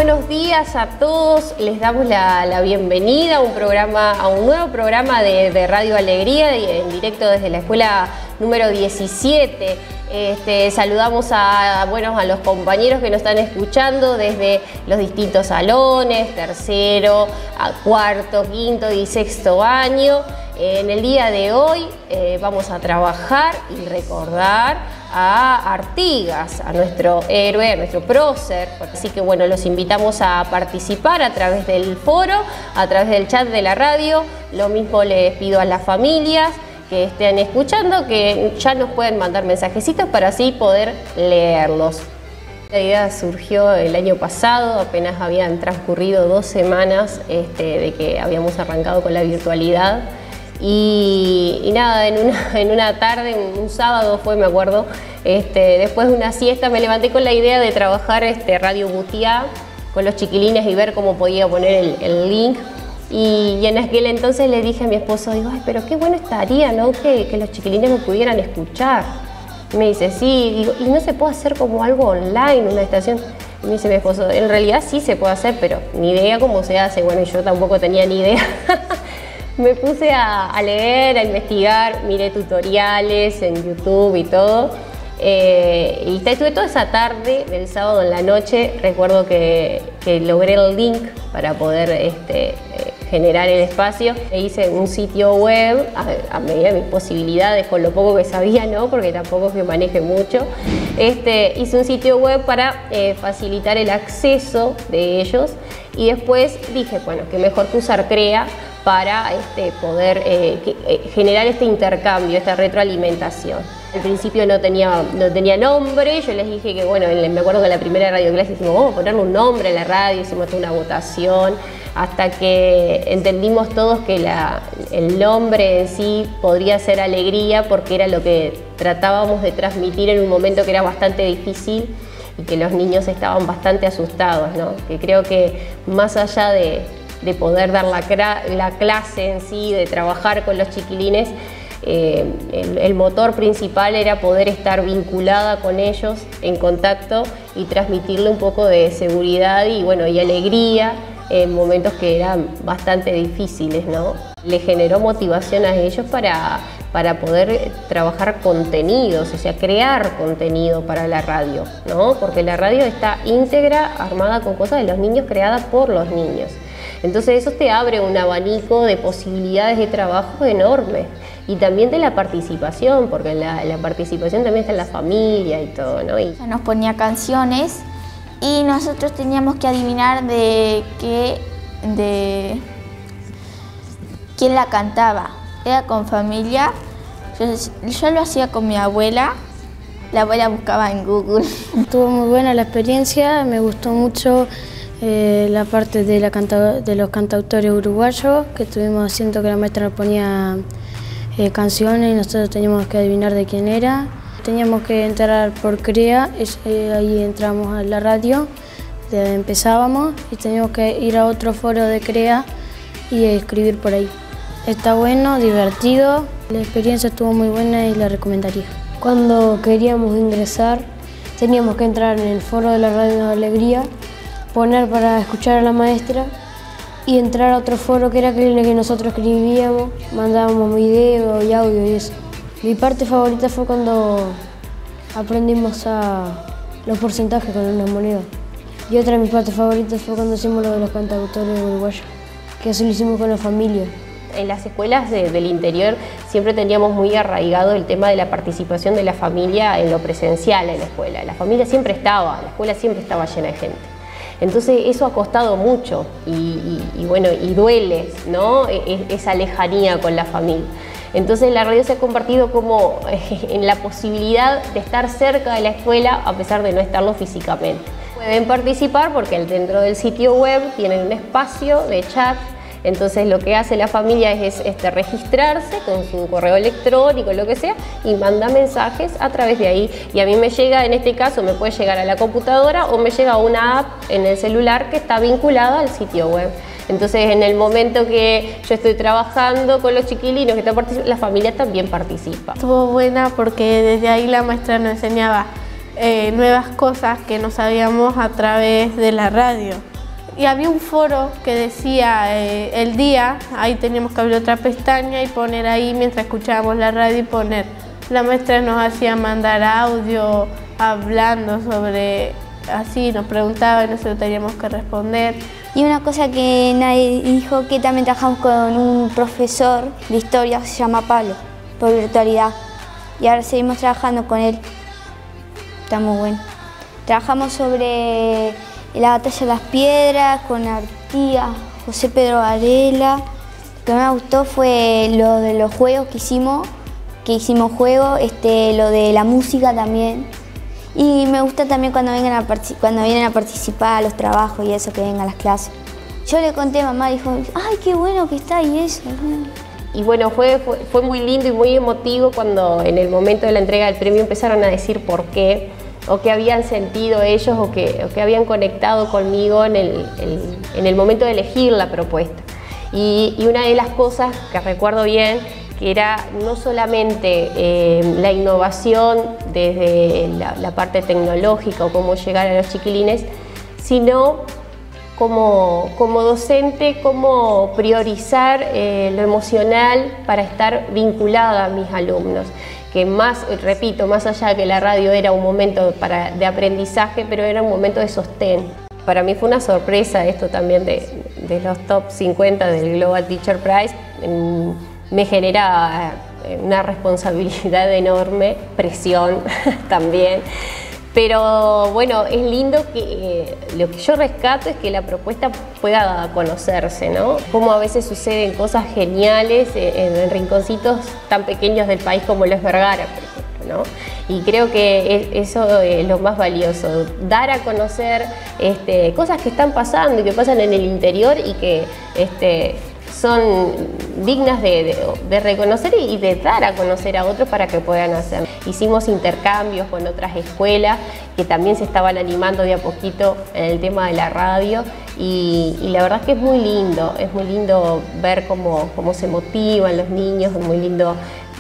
buenos días a todos. Les damos la bienvenida a un nuevo programa de Radio Alegría en directo desde la escuela número 17. Saludamos a los compañeros que nos están escuchando desde los distintos salones, tercero, a cuarto, quinto y sexto año. En el día de hoy vamos a trabajar y recordar a Artigas, a nuestro héroe, a nuestro prócer. Así que bueno, los invitamos a participar a través del foro, a través del chat de la radio. Lo mismo les pido a las familias que estén escuchando, que ya nos pueden mandar mensajecitos para así poder leerlos. La idea surgió el año pasado, apenas habían transcurrido 2 semanas de que habíamos arrancado con la virtualidad. Y nada, en una tarde, un sábado fue, me acuerdo, después de una siesta me levanté con la idea de trabajar Radio Butiá con los chiquilines y ver cómo podía poner el link. Y en aquel entonces le dije a mi esposo, digo, ay, pero qué bueno estaría, ¿no? Que los chiquilines me pudieran escuchar. Y me dice, sí, digo, ¿y no se puede hacer como algo online, una estación? Y me dice mi esposo, en realidad sí se puede hacer, pero ni idea cómo se hace. Bueno, yo tampoco tenía ni idea. Me puse a leer, a investigar, miré tutoriales en YouTube y todo. Y estuve toda esa tarde del sábado en la noche. Recuerdo que logré el link para poder generar el espacio. Hice un sitio web a medida de mis posibilidades, con lo poco que sabía, ¿no? Porque tampoco es que maneje mucho. Hice un sitio web para facilitar el acceso de ellos. Y después dije, bueno, que mejor que usar Crea para poder generar este intercambio, esta retroalimentación. Al principio no tenía nombre. Yo les dije que, bueno, me acuerdo que en la primera radio clase dijimos, vamos a ponerle un nombre a la radio, hicimos toda una votación, hasta que entendimos todos que el nombre en sí podría ser alegría, porque era lo que tratábamos de transmitir en un momento que era bastante difícil y que los niños estaban bastante asustados, ¿no? Que creo que más allá de poder dar la clase en sí, de trabajar con los chiquilines, el motor principal era poder estar vinculada con ellos, en contacto, y transmitirle un poco de seguridad y alegría en momentos que eran bastante difíciles, ¿no? Le generó motivación a ellos para poder trabajar contenidos, o sea, crear contenido para la radio, ¿no? Porque la radio está íntegra, armada con cosas de los niños, creada por los niños. Entonces eso te abre un abanico de posibilidades de trabajo enorme, y también de la participación, porque la participación también está en la familia y todo, ¿no? Nos ponía canciones y nosotros teníamos que adivinar quién la cantaba. Era con familia. Yo lo hacía con mi abuela. La abuela buscaba en Google. Estuvo muy buena la experiencia, me gustó mucho la parte de los cantautores uruguayos que estuvimos haciendo, que la maestra nos ponía canciones y nosotros teníamos que adivinar de quién era. Teníamos que entrar por Crea, ahí entramos a la radio, empezábamos y teníamos que ir a otro foro de Crea y escribir por ahí. Está bueno, divertido, la experiencia estuvo muy buena y la recomendaría. Cuando queríamos ingresar teníamos que entrar en el foro de la Radio Alegría, poner para escuchar a la maestra y entrar a otro foro que era el que nosotros escribíamos, mandábamos video y audio y eso. Mi parte favorita fue cuando aprendimos los porcentajes con una moneda. Y otra de mis partes favoritas fue cuando hicimos lo de los cantautores uruguayos, que eso lo hicimos con la familia. En las escuelas del interior siempre teníamos muy arraigado el tema de la participación de la familia en lo presencial en la escuela. La escuela siempre estaba llena de gente. Entonces eso ha costado mucho y duele, ¿no? Esa lejanía con la familia. Entonces la radio se ha convertido como en la posibilidad de estar cerca de la escuela a pesar de no estarlo físicamente. Pueden participar porque dentro del sitio web tienen un espacio de chat. Entonces lo que hace la familia es registrarse con su correo electrónico, lo que sea, y manda mensajes a través de ahí. Y a mí me llega, en este caso, me puede llegar a la computadora o me llega una app en el celular que está vinculada al sitio web. Entonces en el momento que yo estoy trabajando con los chiquilinos que están participando, la familia también participa. Estuvo buena porque desde ahí la maestra nos enseñaba nuevas cosas que no sabíamos a través de la radio. Y había un foro que decía el día, ahí teníamos que abrir otra pestaña y poner ahí mientras escuchábamos la radio y poner. La maestra nos hacía mandar audio hablando sobre, así nos preguntaba y nosotros teníamos que responder. Y una cosa que nadie dijo, que también trabajamos con un profesor de historia, se llama Pablo, por virtualidad. Y ahora seguimos trabajando con él. Está muy bueno. Trabajamos sobre la batalla de las piedras con Artigas, José Pedro Varela. Lo que me gustó fue lo de los juegos que hicimos juegos, lo de la música también. Y me gusta también cuando vienen a participar a los trabajos y eso, que vengan a las clases. Yo le conté a mamá y dijo, ay, qué bueno que está y eso. Y bueno, fue muy lindo y muy emotivo cuando en el momento de la entrega del premio empezaron a decir por qué, o que habían sentido ellos, o que habían conectado conmigo en el momento de elegir la propuesta. Y una de las cosas que recuerdo bien, que era no solamente la innovación desde la parte tecnológica o cómo llegar a los chiquilines, sino como docente, cómo priorizar lo emocional para estar vinculada a mis alumnos. Que repito, más allá de que la radio era un momento de aprendizaje, pero era un momento de sostén. Para mí fue una sorpresa esto también de los top 50 del Global Teacher Prize. Me genera una responsabilidad enorme, presión también. Pero bueno, es lindo que lo que yo rescato es que la propuesta pueda conocerse, ¿no? Como a veces suceden cosas geniales en rinconcitos tan pequeños del país como los Vergara, por ejemplo, ¿no? Y creo que eso es lo más valioso, dar a conocer cosas que están pasando y que pasan en el interior y que son dignas de reconocer y de dar a conocer a otros para que puedan hacer. Hicimos intercambios con otras escuelas que también se estaban animando de a poquito en el tema de la radio y la verdad es que es muy lindo ver cómo se motivan los niños, es muy lindo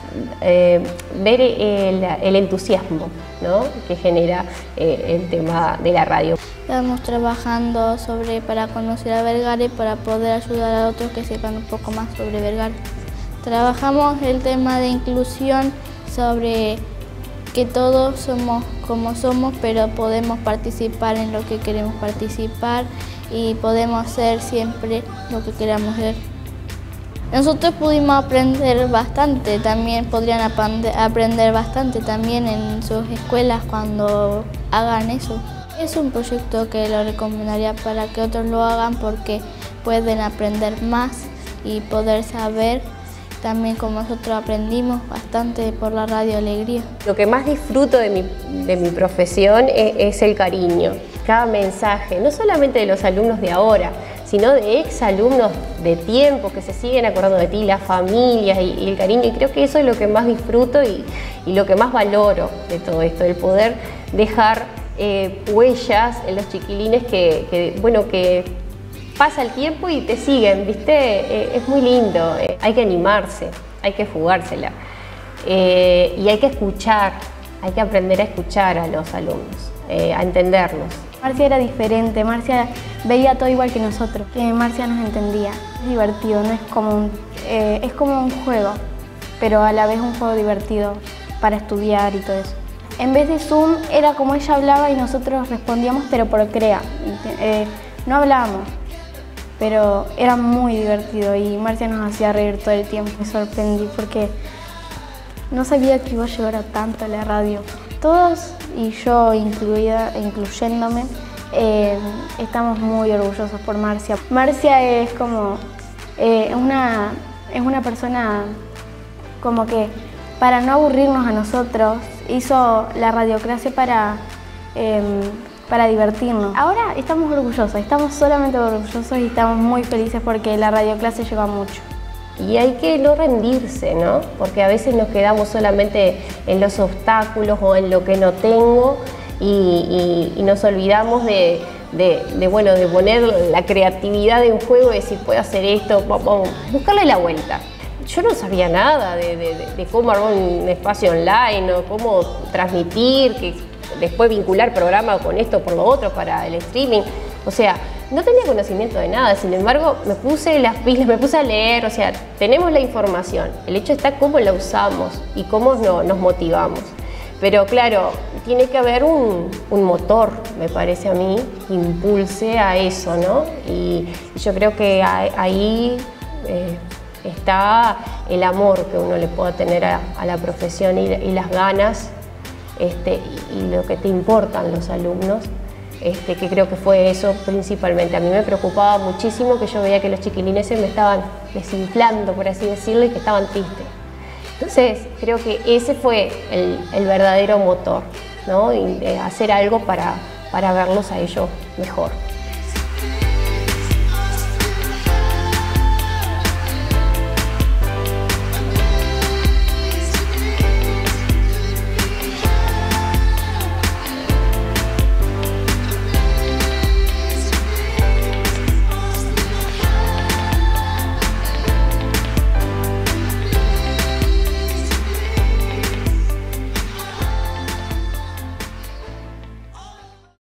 ver el entusiasmo, ¿no?, que genera el tema de la radio. Estamos trabajando para conocer a Vergara y para poder ayudar a otros que sepan un poco más sobre Vergara. Trabajamos el tema de inclusión, sobre que todos somos como somos, pero podemos participar en lo que queremos participar y podemos ser siempre lo que queramos ser. Nosotros pudimos aprender bastante, también podrían aprender bastante también en sus escuelas cuando hagan eso. Es un proyecto que lo recomendaría para que otros lo hagan porque pueden aprender más y poder saber también como nosotros aprendimos bastante por la Radio Alegría. Lo que más disfruto de mi profesión es el cariño, cada mensaje, no solamente de los alumnos de ahora, sino de exalumnos de tiempo que se siguen acordando de ti, las familias y el cariño. Y creo que eso es lo que más disfruto y lo que más valoro de todo esto, el poder dejar huellas en los chiquilines que pasa el tiempo y te siguen, ¿viste? Es muy lindo, hay que animarse, hay que jugársela y hay que escuchar, hay que aprender a escuchar a los alumnos, a entenderlos. Marcia era diferente, Marcia veía todo igual que nosotros, que Marcia nos entendía. Es divertido, no es es como un juego, pero a la vez un juego divertido para estudiar y todo eso. En vez de Zoom era como ella hablaba y nosotros respondíamos, pero por CREA. No hablábamos, pero era muy divertido y Marcia nos hacía reír todo el tiempo. Me sorprendí porque no sabía que iba a llegar a tanto la radio. Todos, y yo incluyéndome, estamos muy orgullosos por Marcia. Marcia es como es una persona como que para no aburrirnos a nosotros hizo la radioclase para divertirnos. Ahora estamos orgullosos, estamos solamente orgullosos y estamos muy felices porque la radioclase lleva mucho. Y hay que no rendirse, ¿no? Porque a veces nos quedamos solamente en los obstáculos o en lo que no tengo y nos olvidamos de poner la creatividad en juego y decir, puedo hacer esto, vamos, buscarle la vuelta. Yo no sabía nada de cómo armar un espacio online o cómo transmitir, que después vincular programa con esto por lo otro para el streaming. O sea, no tenía conocimiento de nada, sin embargo me puse las pilas, me puse a leer, o sea, tenemos la información, el hecho está cómo la usamos y cómo nos motivamos. Pero claro, tiene que haber un motor, me parece a mí, que impulse a eso, ¿no? Y yo creo que ahí está el amor que uno le pueda tener a la profesión y las ganas y lo que te importan los alumnos, que creo que fue eso principalmente. A mí me preocupaba muchísimo que yo veía que los chiquilines se me estaban desinflando, por así decirlo, y que estaban tristes. Entonces, creo que ese fue el verdadero motor, ¿no? Y hacer algo para verlos a ellos mejor.